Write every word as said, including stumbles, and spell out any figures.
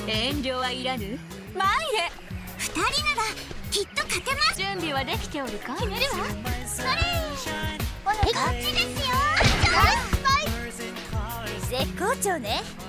遠慮はいらぬ。参れ。 二人ならきっと勝てます。 準備はできておるか。 決めるわ。それこっちですよ。絶好調ね。